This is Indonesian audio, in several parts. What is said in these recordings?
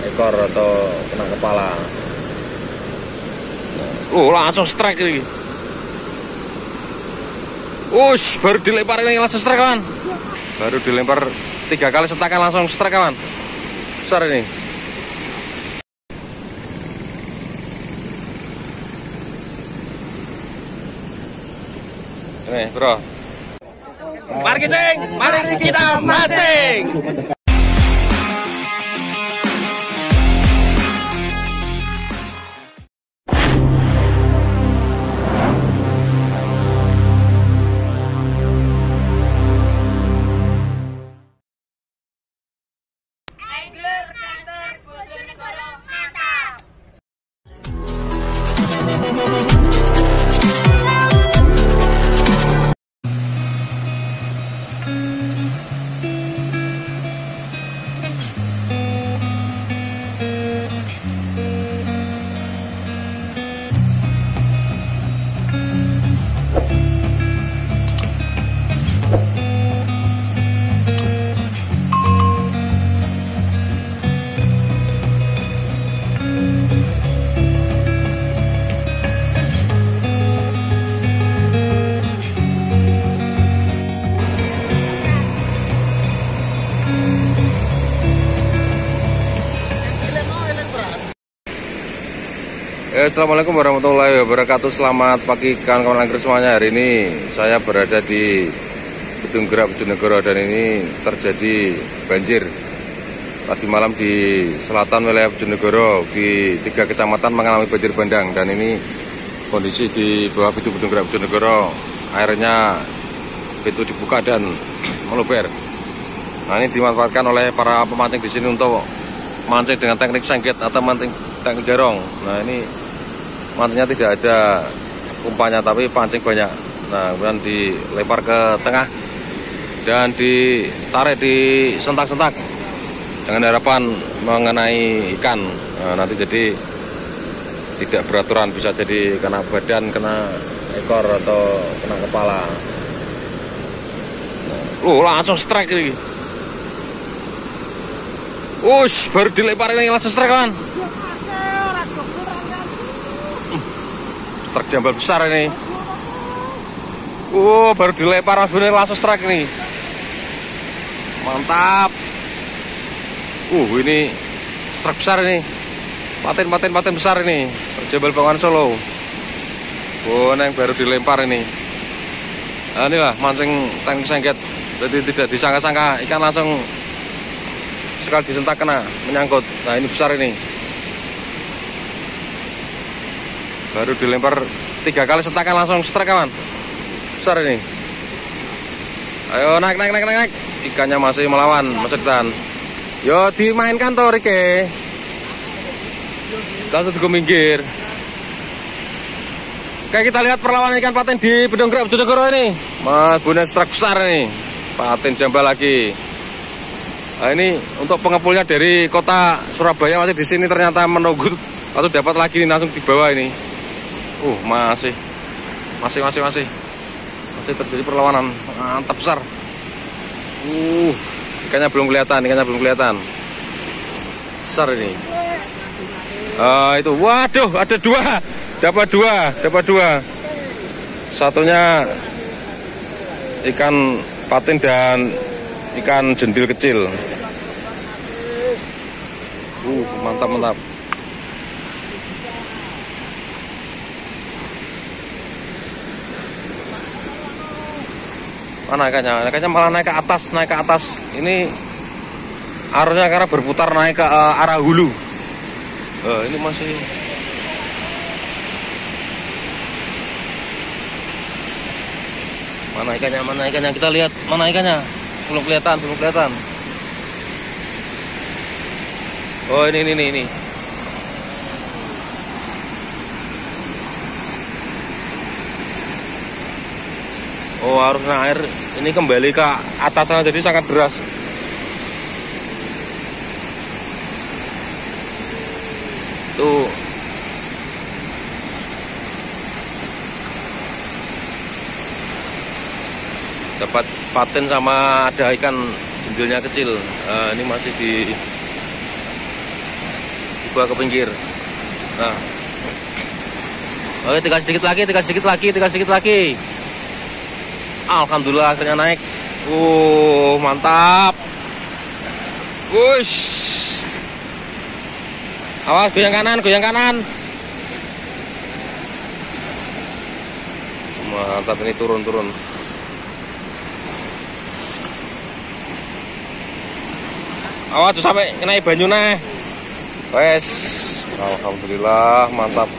ekor atau kena kepala. Langsung strike ini. Baru dilempar ini langsung strike kawan. Baru dilempar 3 kali sentakan langsung strike kawan. Besar ini. Ini bro. Mari kita mancing. Assalamualaikum warahmatullahi wabarakatuh. Selamat pagi kawan-kawan angker semuanya. Hari ini saya berada di Gedung Gerak Bojonegoro dan ini terjadi banjir tadi malam di selatan wilayah Bojonegoro. Di 3 kecamatan mengalami banjir bandang dan ini kondisi di bawah pintu Gedung Gerak Bojonegoro, airnya pintu dibuka dan meluber. Nah, ini dimanfaatkan oleh para pemancing di sini untuk mancing dengan teknik sengket atau mancing teknik jarong. Nah, ini mancingnya tidak ada umpannya tapi pancing banyak. Nah, kemudian dilempar ke tengah dan ditarik di sentak-sentak dengan harapan mengenai ikan. Nah, nanti jadi tidak beraturan, bisa jadi kena badan, kena ekor atau kena kepala. Langsung strike ini. Baru dilempar ini langsung strike kan. Truk jambal besar ini. Baru dilempar bener langsung strike ini. Mantap. Ini truk besar ini. Paten besar ini. Truk jambal Bengawan Solo. Yang baru dilempar ini. Nah, inilah mancing teknik sengket. Jadi tidak disangka-sangka ikan langsung sekali disentak kena menyangkut. Nah, ini besar ini. Baru dilempar 3 kali sentakan langsung strike kawan. Besar ini. Ayo naik. Ikannya masih melawan, masih ditahan. Yo dimainkan toh Rike. Langsung juga minggir. Oke, kita lihat perlawanan ikan paten di Gedung Gerak Bojonegoro ini. Guna strike besar ini. Paten jambal lagi. Nah, ini untuk pengepulnya dari kota Surabaya masih di sini ternyata menunggu atau dapat lagi ini langsung di bawah ini. Masih terjadi perlawanan. Mantap besar. Ikannya belum kelihatan. Besar ini. Itu, waduh, ada 2. Dapat dua. Satunya ikan patin dan ikan jendil kecil. Mantap. Mana ikannya? Ikannya malah naik ke atas. Ini arusnya karena berputar naik ke arah hulu. Ini masih mana ikannya? Kita lihat mana ikannya. Belum kelihatan. Ini. Arusnya air ini kembali ke atas sana, jadi sangat deras. Tuh. Dapat paten sama ada ikan jendilnya kecil. Ini masih coba ke pinggir. Nah. Oke, tinggal sedikit lagi. Alhamdulillah akhirnya naik. Mantap. Wush. Awas, goyang kanan. Mantap, ini turun. Awas tuh sampai kena banyune. Wes. Alhamdulillah, mantap.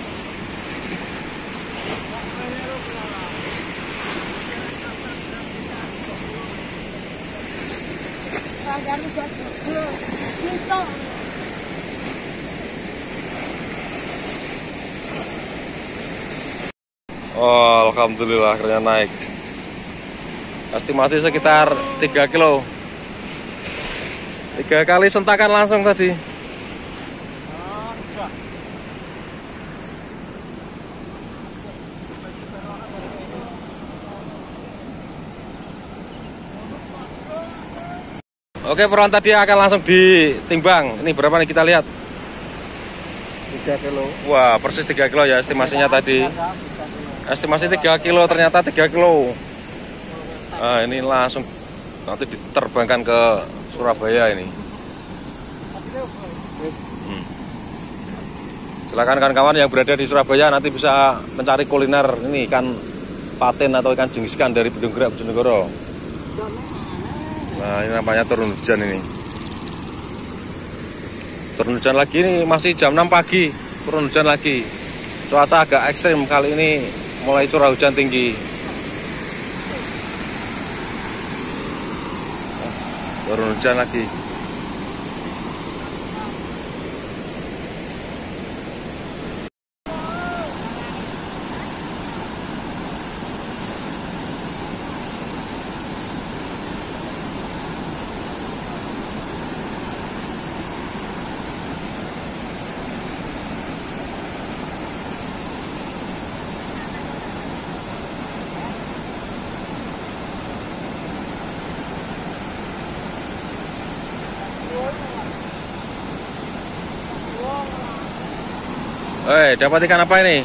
Oh, alhamdulillah akhirnya naik. Estimasi sekitar 3 kilo. 3 kali sentakan langsung tadi. Oke, peron tadi akan langsung ditimbang. Ini berapa nih kita lihat? 3 kilo. Wah, persis 3 kilo ya estimasinya tadi. Estimasi 3 kilo, ternyata 3 kilo. Nah, ini langsung nanti diterbangkan ke Surabaya ini. Silakan kawan-kawan yang berada di Surabaya nanti bisa mencari kuliner ini ikan patin atau ikan jenis ikan dari Bedung Gerak Bojonegoro. Nah, ini namanya turun hujan ini. Turun hujan lagi ini masih jam 6 pagi. Turun hujan lagi. Cuaca agak ekstrim kali ini, mulai curah hujan tinggi. Turun hujan lagi. Dapat ikan apa ini?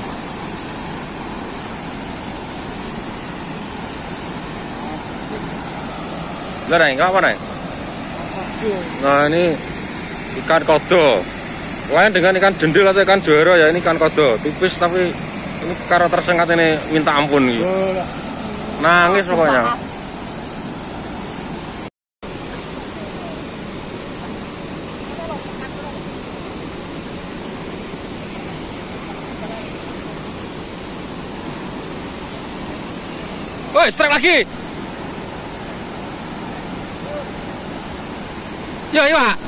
Neng, apa neng? Nah, ini ikan kodo. Lain dengan ikan jendil atau ikan juara ya, ini ikan kodo. Tipis tapi ini karena tersengat ini minta ampun gitu. Nangis pokoknya. Woi, strike lagi. Yo, iya, Pak.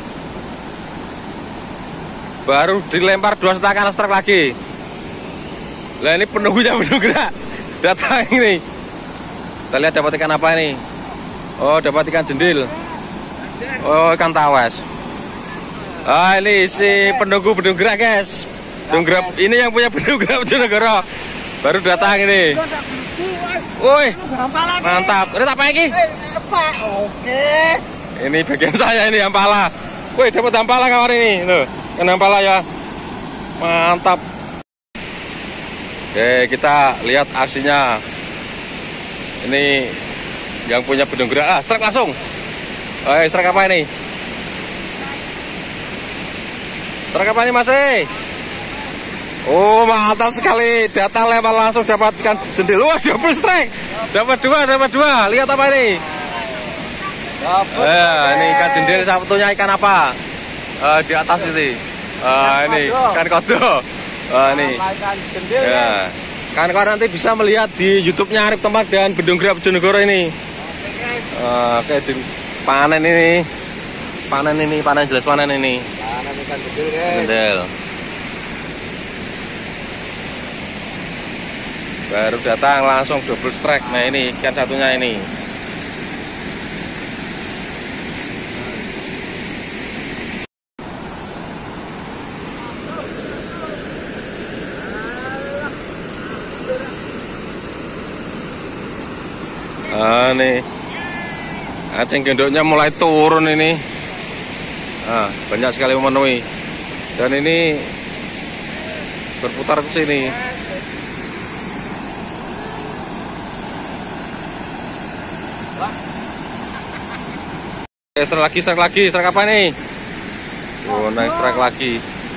Baru dilempar 2 setakan, strike lagi. Lah ini penunggunya Bedung Gerak. Datang ini. Kita lihat dapat ikan apa ini. Oh, dapat ikan jendil. Oh, ikan tawas. Ah, ini si penunggu Bedung Gerak, guys. Bedung Gerak ini yang punya Bedung Gerak Bojonegoro. Baru datang ini. Woi, mantap. Ini apa lagi? Oke. Ini bagian saya ini ampala. Woi, dapat ampala kawan ini. Loh, kan ampala ya. Mantap. Oke, kita lihat aksinya. Ini yang punya Bedung Gerak. Strike langsung. Strike apa ini? Strike apa ini, Mas? Oh, mantap sekali. Datang lempar langsung dapatkan jendil. Wah, double strike. Dapat dua. Lihat apa ini? Ini ikan jendil, satunya ikan apa? Di atas ini. Ini ikan kodo. Ini. Ikan jendil. Ya. Kawan-kawan nanti bisa melihat di YouTube-nya Arif Temak dan Bedung Gerak Bojonegoro ini. Oke, panen ini. Panen jelas panen ini. Panen ikan jendil, guys. Jendil. Baru datang langsung double strike. Nah, ini ikan satunya ini. Nih aceng gendoknya mulai turun ini. Banyak sekali memenuhi. Dan ini berputar ke sini. Strike lagi, strike apa nih? Oh, naik strike lagi.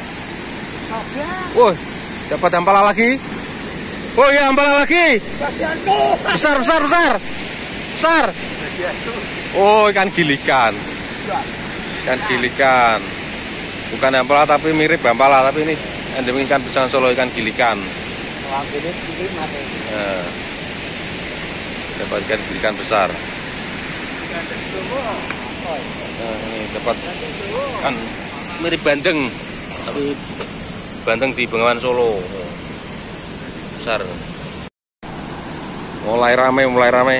Wah, dapat hampala lagi. Oh ya, hampala lagi. Besar. Oh, ikan gilikan. Ikan gilikan. Bukan hampala tapi mirip hampala, tapi ini endemik ikan Besangan Solo, ikan gilikan. Nah, dapat ikan gilikan besar. Nah, ini dapat kan mirip bandeng, tapi bandeng di Bengawan Solo. Besar. Mulai rame.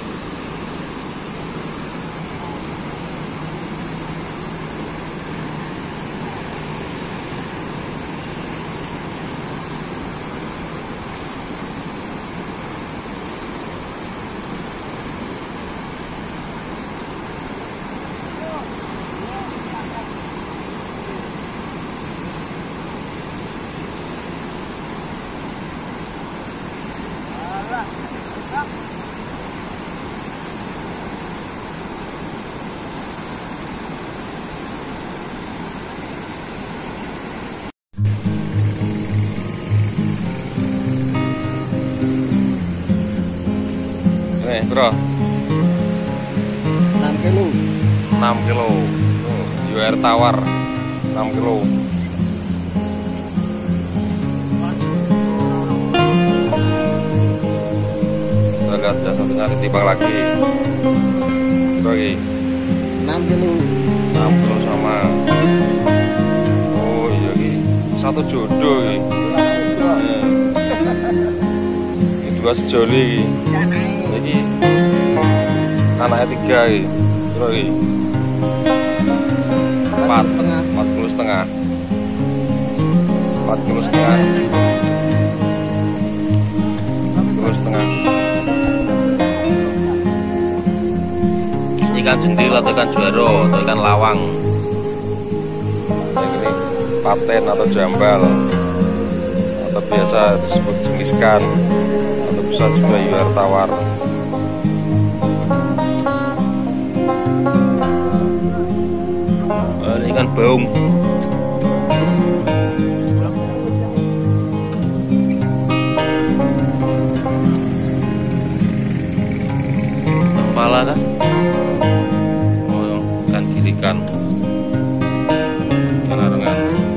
Nih, bro. 6 kilo. 6 kilo. UR tawar 6 kilo. Kita lihat ya, satunya ketimbang lagi. Lagi 6 kilo. 6 kilo sama. Oh iya ini satu jodoh ini. Ini dua sejoli. Jadi anaknya 3 ini. Berapa ini? 4 kilo setengah. 4 kilo setengah. 4 kilo setengah. Ikan jendil atau ikan juaro atau ikan lawang. Yang ini paten atau jambal atau biasa disebut jenis ikan atau bisa juga UR tawar. Ikan baung. Kepala kan? Oh, ikan gilikan. Ikan arengan.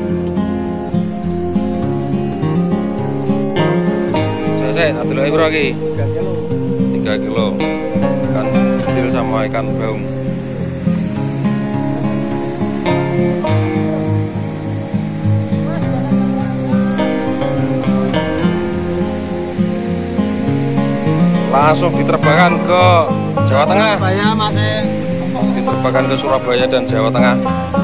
Saya satu lagi bro lagi. 3 kilo. Ikan jendil sama ikan baung. Langsung diterbangkan ke Jawa Tengah. Diterbangkan ke Surabaya dan Jawa Tengah.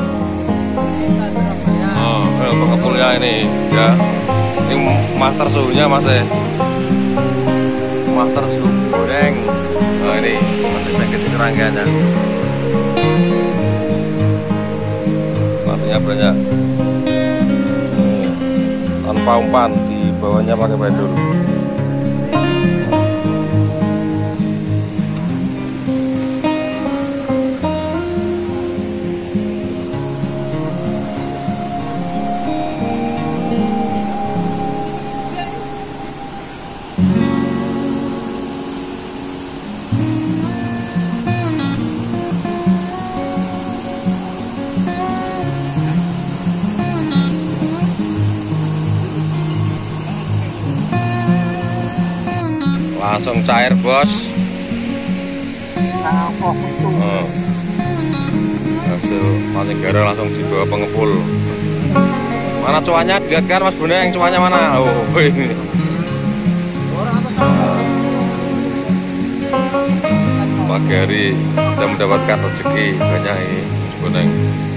Oh, pengepulnya ini ya. Ini master suhunya Mas. Master suhu goreng. Oh, ini masih sakit ini rangkaiannya. Batunya banyak. Tanpa umpan, di bawahnya pakai bandul. Langsung cair bos. Hasil paling gara langsung dibawa pengepul. Mana cuannya dilihatkan Mas Boneng, cuannya mana? Oh ini. Pagi hari kita mendapatkan rezeki banyak ini Mas Boneng.